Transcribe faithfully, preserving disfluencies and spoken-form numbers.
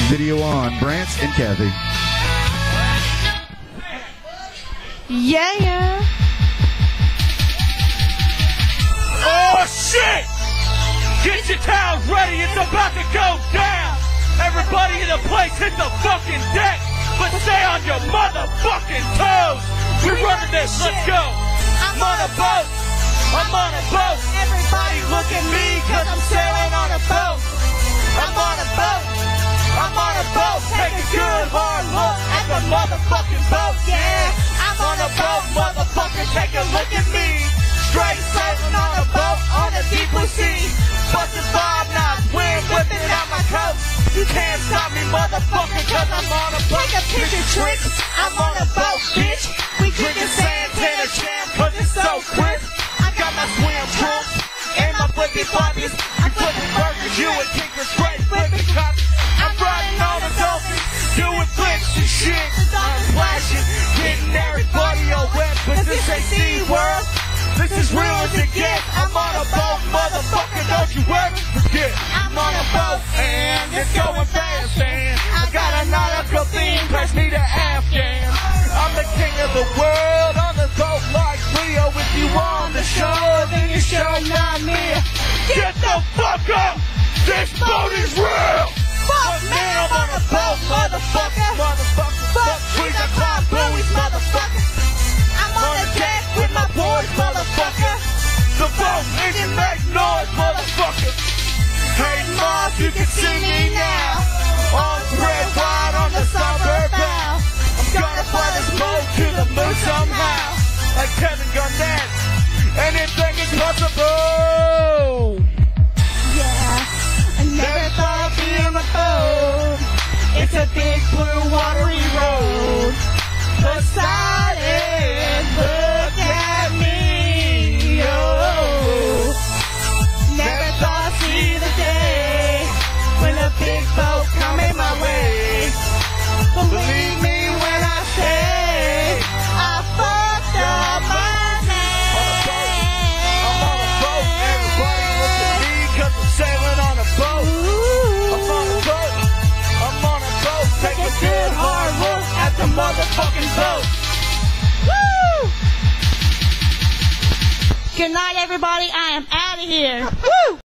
Video on, Brant and Kathy. Yeah, yeah. Oh, shit! Get your towels ready, it's about to go down! Everybody in the place hit the fucking deck, but stay on your motherfucking toes! We're running this, let's go! I'm on a boat! I'm on a boat! Everybody look at me, cause I'm sailing on a boat! I'm on a boat! I'm on a boat! Take a good hard look at the motherfucking boat, yeah! I'm on a boat, motherfucker, take a look at me! Straight sailing on a boat on the deep blue sea. Bustin' five knots, wind whipping out my coat. You can't stop me, motherfucker, cause I'm on a boat. Take a picture trick, I'm on a boat, bitch. We drinking Santana champ, cause it's so crisp. I got my swim trunks and my flippy floppies. I'm flipping burgers, you and Tinker straight flipping cops. I'm riding on a dolphin, doing flips and shit. I'm splashing, getting everybody all wet, but this ain't SeaWorld. This is real as it gets. I'm on a boat, motherfucker, don't you ever forget. I'm on a boat and it's going fast and I got a nautical theme, press me to Afghan. I'm the king of the world on the boat like Leo. If you on the show, then you show not me. Get the fuck up, this boat is real. Fuck man, I'm on a boat, motherfucker. Motherfucker, fuck trees, I climb buoys, motherfucker. I'm on the deck with my boys, motherfucker. The boat engine make noise, motherfucker. Hey, Moss, you can see me now. On red wine on the starboard bow. I'm gonna fly this boat to the moon somehow. Like Kevin Garnett. Anything is possible. yeah. I never thought I'd be on a boat. It's a big blue watery road. Poseidon, look at me, oh. Never thought I'd see the day when a big boat coming my way. Believe me when I say I fucked up my name. I'm on a boat, everybody look at me, cause I'm sailing on a boat. I'm on a boat, I'm on a boat, take a good hard look at the motherfucking boat. Woo! Good night, everybody. I am out of here. Woo!